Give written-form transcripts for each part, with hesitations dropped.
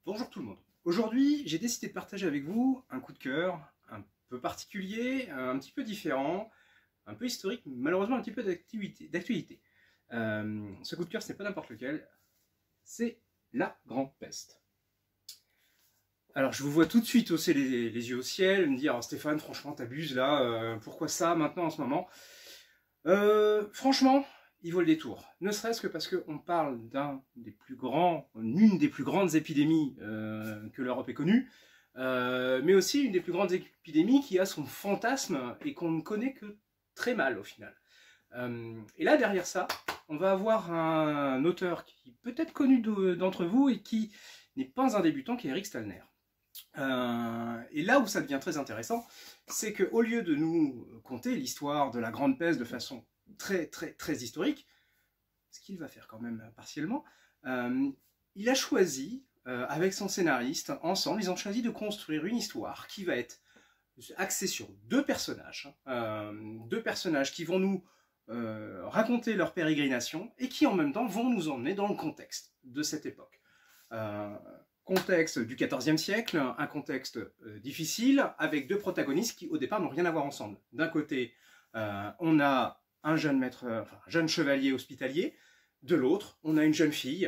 Bonjour tout le monde. Aujourd'hui, j'ai décidé de partager avec vous un coup de cœur un peu particulier, un petit peu différent, un peu historique, malheureusement un petit peu d'actualité. Ce coup de cœur, ce n'est pas n'importe lequel, c'est la Grande Peste. Alors, je vous vois tout de suite hausser les yeux au ciel, me dire oh, Stéphane, franchement, t'abuses là, pourquoi ça maintenant en ce moment? Franchement, il vaut le détour. Ne serait-ce que parce qu'on parle d'une des plus grandes épidémies que l'Europe ait connue, mais aussi une des plus grandes épidémies qui a son fantasme et qu'on ne connaît que très mal au final. Et là, derrière ça, on va avoir un auteur qui peut être connu d'entre vous et qui n'est pas un débutant, qui est Eric Stalner. Et là où ça devient très intéressant, c'est qu'au lieu de nous conter l'histoire de la Grande Peste de façon très historique, ce qu'il va faire quand même partiellement, il a choisi, avec son scénariste, ensemble, ils ont choisi de construire une histoire qui va être axée sur deux personnages qui vont nous raconter leur pérégrination et qui en même temps vont nous emmener dans le contexte de cette époque. Contexte du XIVe siècle, un contexte difficile, avec deux protagonistes qui au départ n'ont rien à voir ensemble. D'un côté, on a un jeune un jeune chevalier hospitalier, de l'autre, on a une jeune fille,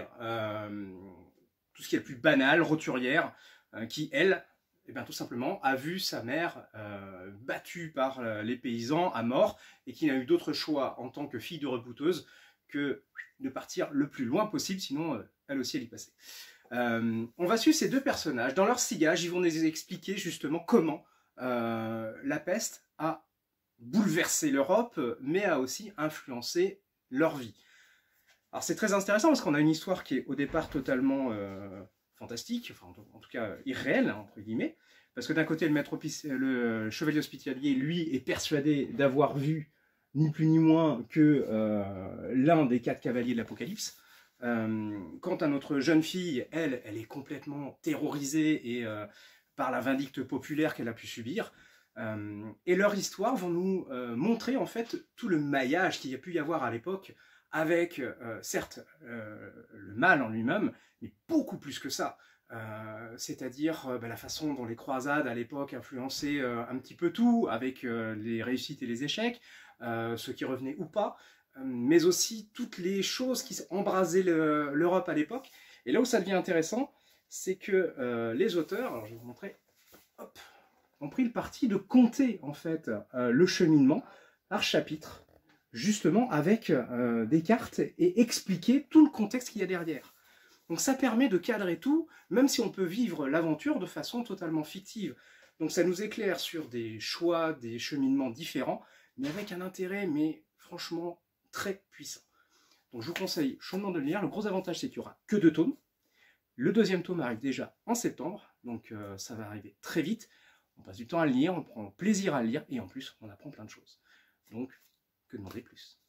tout ce qui est le plus banal, roturière, qui, elle, eh bien, tout simplement, a vu sa mère battue par les paysans à mort, et qui n'a eu d'autre choix en tant que fille de rebouteuse que de partir le plus loin possible, sinon elle aussi elle y passait. On va suivre ces deux personnages. Dans leur sillage, ils vont nous expliquer justement comment la peste a bouleversé l'Europe, mais a aussi influencé leur vie. Alors c'est très intéressant parce qu'on a une histoire qui est au départ totalement fantastique, enfin en tout cas irréelle, hein, entre guillemets, parce que d'un côté le chevalier hospitalier, lui, est persuadé d'avoir vu ni plus ni moins que l'un des 4 cavaliers de l'Apocalypse. Quant à notre jeune fille, elle est complètement terrorisée et, par la vindicte populaire qu'elle a pu subir. Et leur histoire vont nous montrer en fait tout le maillage qu'il y a pu y avoir à l'époque, avec certes le mal en lui-même, mais beaucoup plus que ça. C'est-à-dire la façon dont les croisades à l'époque influençaient un petit peu tout, avec les réussites et les échecs, ceux qui revenaient ou pas, mais aussi toutes les choses qui embrasaient l'Europe à l'époque. Et là où ça devient intéressant, c'est que les auteurs, alors je vais vous montrer, hop, ont pris le parti de compter en fait le cheminement par chapitre, justement avec des cartes et expliquer tout le contexte qu'il y a derrière. Donc ça permet de cadrer tout, même si on peut vivre l'aventure de façon totalement fictive. Donc ça nous éclaire sur des choix, des cheminements différents, mais avec un intérêt, mais franchement, très puissant. Donc je vous conseille chaudement de le lire. Le gros avantage, c'est qu'il n'y aura que 2 tomes. Le deuxième tome arrive déjà en septembre, donc ça va arriver très vite. On passe du temps à le lire, on prend plaisir à le lire, et en plus, on apprend plein de choses. Donc, que demander plus?